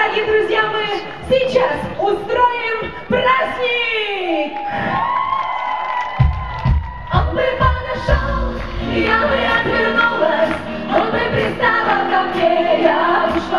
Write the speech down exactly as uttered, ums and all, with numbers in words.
Дорогие друзья, мы сейчас устроим праздник! Он бы подошел, я бы отвернулась, он бы приставал ко мне, я бы шла.